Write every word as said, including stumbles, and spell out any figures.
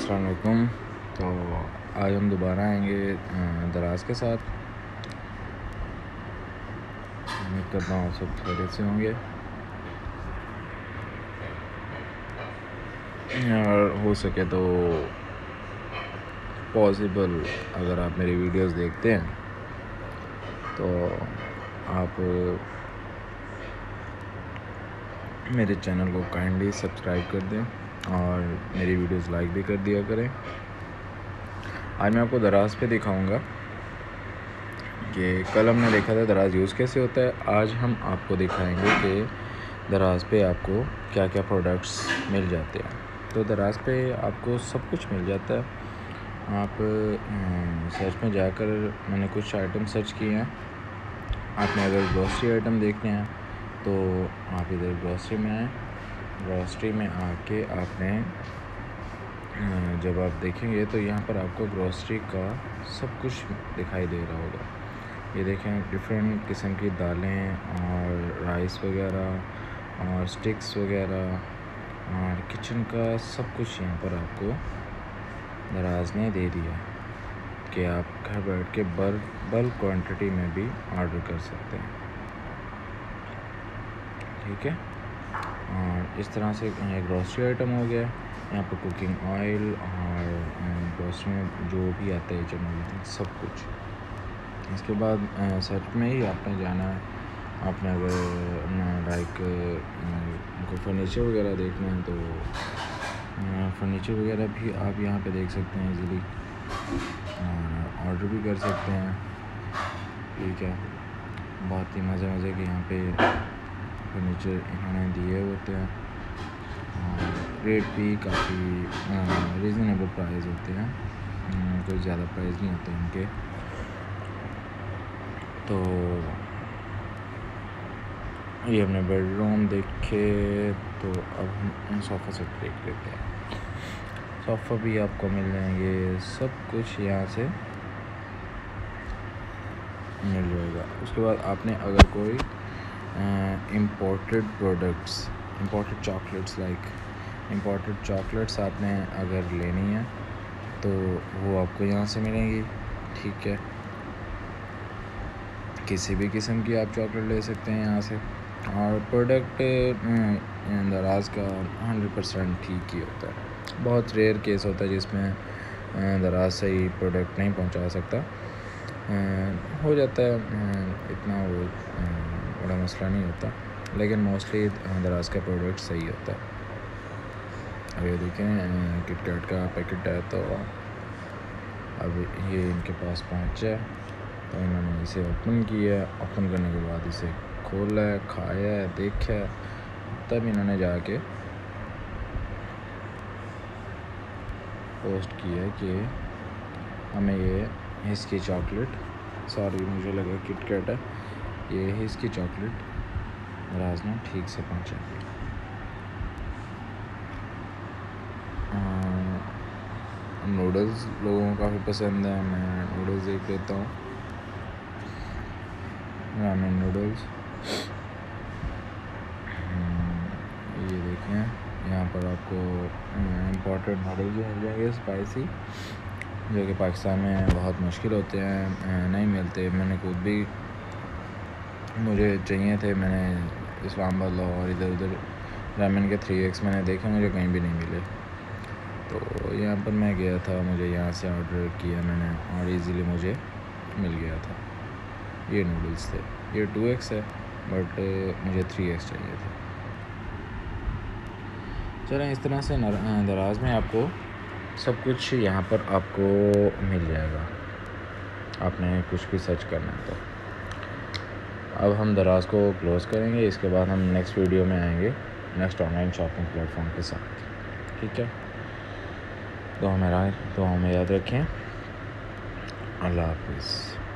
अस्सलाम वालेकुम। तो आज हम दोबारा आएंगे दराज के साथ। उम्मीद करता हूँ सब खैरियत से होंगे और हो सके तो पॉसिबल अगर आप मेरी वीडियोस देखते हैं तो आप मेरे चैनल को काइंडली सब्सक्राइब कर दें और मेरी वीडियोस लाइक भी कर दिया करें। आज मैं आपको दराज पे दिखाऊंगा कि कल हमने देखा था दराज यूज़ कैसे होता है। आज हम आपको दिखाएंगे कि दराज पे आपको क्या क्या प्रोडक्ट्स मिल जाते हैं। तो दराज पे आपको सब कुछ मिल जाता है। आप सर्च में जाकर मैंने कुछ आइटम सर्च किए हैं। आपने अगर ग्रॉसरी आइटम देखने हैं तो आप इधर ग्रॉसरी में आए। ग्रॉसरी में आके आपने जब आप देखेंगे तो यहाँ पर आपको ग्रॉसरी का सब कुछ दिखाई दे रहा होगा। ये देखें, डिफरेंट किस्म की दालें और राइस वगैरह और स्टिक्स वगैरह और किचन का सब कुछ यहाँ पर आपको दराज ने दे दिया कि आप घर बैठ के बल्क बल्क क्वांटिटी में भी ऑर्डर कर सकते हैं। ठीक है, और इस तरह से ये ग्रॉसरी आइटम हो गया। यहाँ पर कुकिंग ऑयल और ग्रॉसरी में जो भी आता है जनरली सब कुछ। इसके बाद सर्च में ही आपने जाना है। आपने अगर लाइक कोई फर्नीचर वगैरह देखना है तो फर्नीचर वगैरह भी आप यहाँ पे देख सकते हैं इजीली, ऑर्डर भी कर सकते हैं। ठीक है, बहुत ही मज़े मज़े के यहाँ पे फर्नीचर इन्होंने दिए होते हैं और रेट भी काफ़ी रीज़नेबल प्राइस होते हैं, कोई ज़्यादा प्राइस नहीं होते इनके। तो ये हमने बेडरूम देखे, तो अब हम सोफ़ा सेट देख लेते हैं। सोफ़ा भी आपको मिल जाएंगे, सब कुछ यहाँ से मिल जाएगा। उसके बाद आपने अगर कोई imported products, imported chocolates like imported chocolates आपने अगर लेनी है तो वो आपको यहाँ से मिलेंगी। ठीक है, किसी भी किस्म की आप चॉकलेट ले सकते हैं यहाँ से। और प्रोडक्ट दराज का हंड्रेड परसेंट ठीक ही होता है। बहुत रेयर केस होता है जिसमें दराज से ही प्रोडक्ट नहीं पहुँचा सकता, हो जाता है, इतना वो बड़ा मसला नहीं होता, लेकिन मोस्टली दराज का प्रोडक्ट सही होता है। अब ये देखें, किटकैट का पैकेट है तो अब ये इनके पास पहुँचा है तो इन्होंने इसे ओपन किया। ओपन करने के बाद इसे खोला है, खाया है, देखा है, तब इन्होंने जाके पोस्ट किया है कि हमें ये हिस की चॉकलेट, सॉरी मुझे लगा किटकैट है, ये हिस की चॉकलेट दराज ने ठीक से पहुँचा दी। नूडल्स लोगों को काफ़ी पसंद है, मैं नूडल्स देख लेता हूँ। रामेन नूडल्स, ये देखें, यहाँ पर आपको इम्पोर्टेड नूडल्स भी मिल जाएंगे स्पाइसी, जो कि पाकिस्तान में बहुत मुश्किल होते हैं, नहीं मिलते। मैंने खुद भी, मुझे चाहिए थे, मैंने इस्लामाबाद, लाहौर, इधर उधर रामेन के थ्री एक्स मैंने देखे, मुझे कहीं भी नहीं मिले। तो यहाँ पर मैं गया था, मुझे यहाँ से ऑर्डर किया मैंने और इजीली मुझे मिल गया था। ये नूडल्स थे, ये टू एक्स है बट मुझे थ्री एक्स चाहिए थे। चलें, इस तरह से दराज में आपको सब कुछ यहाँ पर आपको मिल जाएगा, आपने कुछ भी सर्च करना है तो। अब हम दराज को क्लोज़ करेंगे, इसके बाद हम नेक्स्ट वीडियो में आएंगे नेक्स्ट ऑनलाइन शॉपिंग प्लेटफॉर्म के साथ। ठीक है, तो हमें तो हमें याद रखें। अल्लाह हाफिज़।